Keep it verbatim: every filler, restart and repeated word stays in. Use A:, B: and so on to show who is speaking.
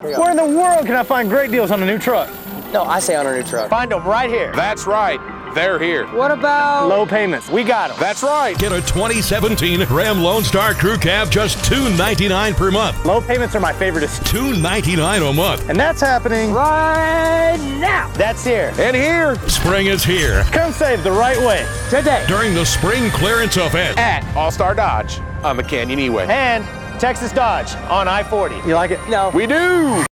A: Where in the world can I find great deals on a new truck?
B: No, I say on a new truck.
A: Find them right here.
C: That's right. They're here.
B: What about
A: low payments? We got them.
C: That's right.
D: Get a twenty seventeen Ram Lone Star Crew Cab just two ninety-nine per month.
A: Low payments are my favorite.
D: two ninety-nine a month.
A: And that's happening
B: right now?
A: That's here.
C: And here.
D: Spring is here.
A: Come save the right way today
D: During the spring clearance event
C: At All-Star Dodge on the Canyon E-Way.
A: and Texas Dodge on I forty. You like it?
B: No.
C: We do.